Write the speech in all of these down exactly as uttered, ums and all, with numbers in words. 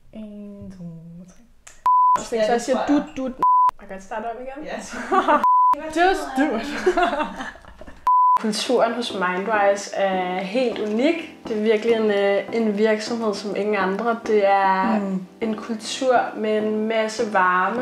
En, to, tre. Så jeg siger du, du. Jeg kan starte op igen. Yes. Just do it. Kulturen hos Mindwise er helt unik. Det er virkelig en, en virksomhed som ingen andre. Det er mm. en kultur med en masse varme.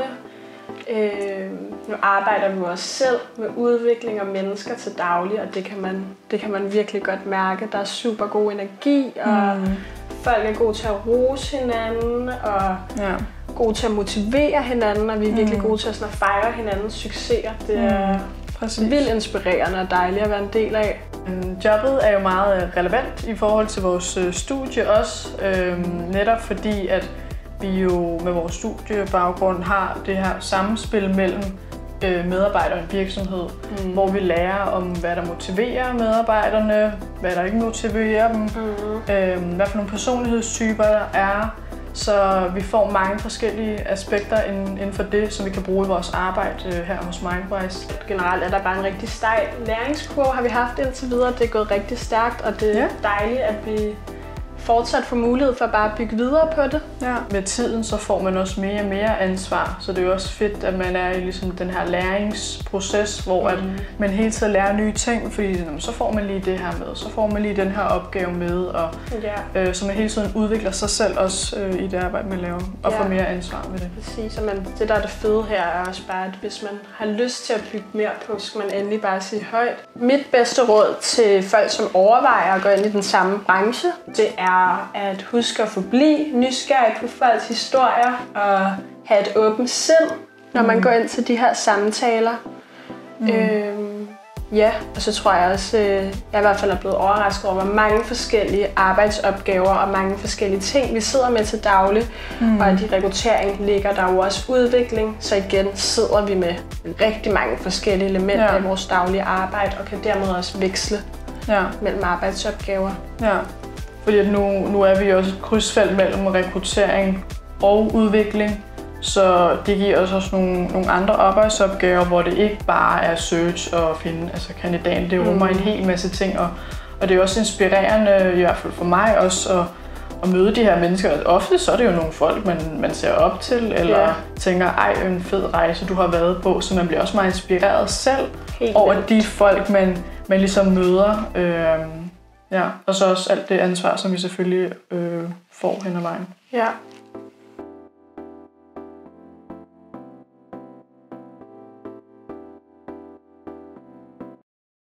Øh, nu arbejder vi også selv med udvikling af mennesker til daglig, og det kan man, det kan man virkelig godt mærke. Der er super god energi, og mm. folk er gode til at rose hinanden, og ja. gode til at motivere hinanden, og vi er virkelig mm. gode til at, sådan at fejre hinandens succeser. Det er mm. vildt inspirerende og dejligt at være en del af. Jobbet er jo meget relevant i forhold til vores studie også, øhm, netop fordi at vi jo med vores studiebaggrund har det her samspil mellem øh, medarbejdere og en virksomhed, mm. hvor vi lærer om, hvad der motiverer medarbejderne, hvad der ikke motiverer dem, mm. øh, hvad for nogle personlighedstyper der er. Så vi får mange forskellige aspekter inden for det, som vi kan bruge i vores arbejde øh, her hos Mindwise. Generelt er der bare en rigtig stejl læringskurve, har vi haft indtil videre. Det er gået rigtig stærkt, og det er ja. dejligt, at vi fortsat får mulighed for at bare bygge videre på det. Ja. Med tiden så får man også mere og mere ansvar, så det er jo også fedt, at man er i ligesom den her læringsproces, hvor mm. at man hele tiden lærer nye ting, fordi så får man lige det her med, så får man lige den her opgave med, og ja. øh, så man hele tiden udvikler sig selv også øh, i det arbejde, man laver, og ja. får mere ansvar med det. Præcis, så man, det der er det fede her er også bare, at hvis man har lyst til at bygge mere på, så skal man endelig bare sige højt. Mit bedste råd til folk, som overvejer at gå ind i den samme branche, det er at huske at forblive nysgerrig på folks historier og have et åbent sind, når man mm. går ind til de her samtaler. Mm. Øhm, ja, og så tror jeg også, øh, jeg i hvert fald er blevet overrasket over, hvor mange forskellige arbejdsopgaver og mange forskellige ting, vi sidder med til daglig. Mm. Og i rekruttering ligger der jo også udvikling, så igen sidder vi med rigtig mange forskellige elementer ja. i vores daglige arbejde og kan dermed også veksle ja. mellem arbejdsopgaver. Ja. Fordi nu, nu er vi også et krydsfelt mellem rekruttering og udvikling, så det giver os også nogle, nogle andre arbejdsopgaver, hvor det ikke bare er search og finde altså kandidaten. Det rummer mm. en hel masse ting, og, og det er også inspirerende, i hvert fald for mig også, at, at møde de her mennesker. Ofte så er det jo nogle folk, man, man ser op til, eller yeah. tænker, ej, en fed rejse, du har været på, så man bliver også meget inspireret selv Helt over vildt. de folk, man, man ligesom møder. Øh, Ja, og så også alt det ansvar, som vi selvfølgelig øh, får hen ad vejen. Ja.